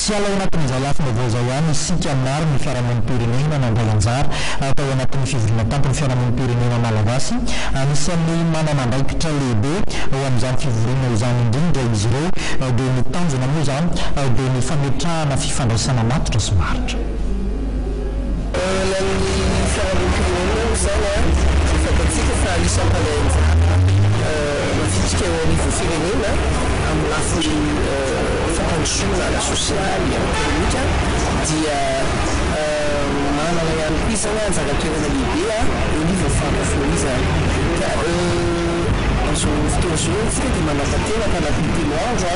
sy ala anatin'izay lafina voazao ihany isika maro ny fiarahamonimpirenena nandray anjara atao anatin'ny fivoriana tampony fiarahamonimpirenena malagasy anisan'ny manana andraikitra lehibe ao amin'izany fivoriana izany indrindra izy ireo dia ny tanjona moa izany dia ny fametrahana fifandraisana matotra sy maritra. Ny fiarahamonimpirenena izany fatatsika fa anisan'ny mafitrika eo anivon'ny firenena amin'ny lafiny fampandrosoana sosialy ekonomika dia manana ihany koa izany anjara-toerana lehibe eo anivon'ny fampafoizany ka amin'izao fotoana izao tsika dia manapa-tenaka anatin'ny telo andro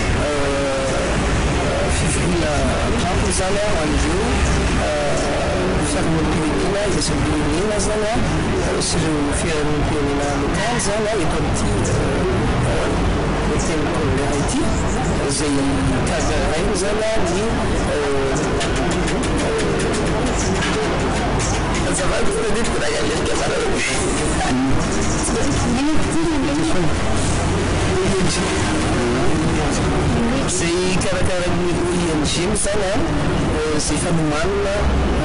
fivoriana tampony izany ho an'ireo fiarahamonimpirenena izay sampirenena zany sy ireo fiarahamonimpirenena lokaly zany eto amin'ity teny progrès ity izay kagarainy zany ny azavady fodetiko raha ialelika zany zay karakaran'ny ING zany zay fanomanana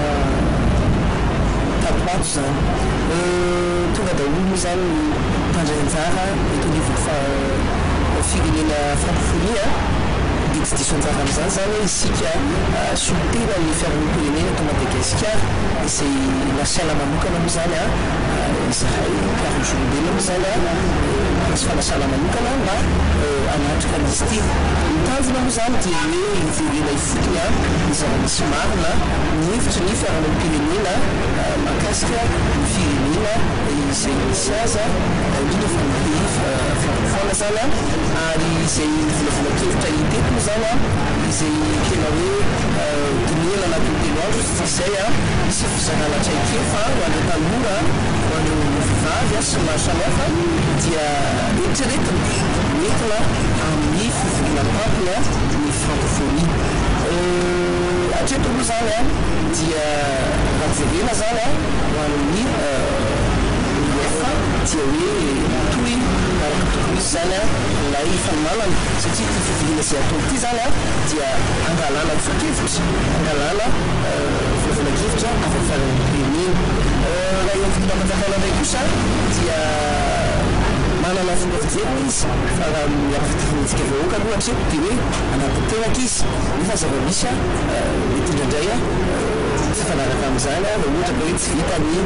tapato zany tonga daholo zany tandray anjara eto anivon'ny firenena francofonie dia tsy diso anjara amin'izany zany isika solitena ny fiarahamonimpirenena eto Madagasikara izay nasiana manokana moa zany izahay mpiaro-ny zolombelona moa zany misy fanasana manokana mba hanatrika an'izy ity. Ny tanjona moa zany dia hoe hijerena ifotony ny zava-misy marina ny hevitry ny fiarahamonimpirenena mahakasika ny firenena izay misy aza indrindra fa ny pays francophone zany ary izay volavolankevitra hiteto moa zany izay tena hoe dinihana anatin'ny telo andro izay misy fizarana traikefa ho an'ireo tanora ho an'ireo vehivavy sy maro samihafa dia eritreretina entina amin'ny fivoriana tampony ny francophonie. Hatreto moa zany dia raha jerena zany ho an'ny UEFA dia hoe toy araka tokony izy zany ilay fanomanana satria ty fivoriana izay atao ity zany dia angalana fokevitra angalana volavolankevitra avy fiarahamonimpirenena. Raha eo fivoriana manjakana indray kosa dia manana fomba fijeriny izy fa raha miampifitivinitsika vahoaka aloha hatreto dia hoe anatintenaka izy nefa zava-misy mety indraindray tsy fanaraka amin'izany raha ohatra ka hoe tsy vita ny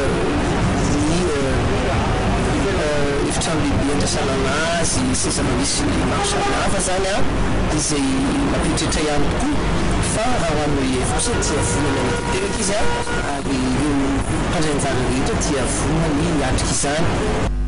efitrano lehibe andrasana anazy sy zava-misy maro samihafa zany izay mampitratra ihany tokoa fa raha ho an'ny hoe fosa dia vonana anatintenaka izy ary ireo mpandray anjara rehetra dia vonany hiatrika izany.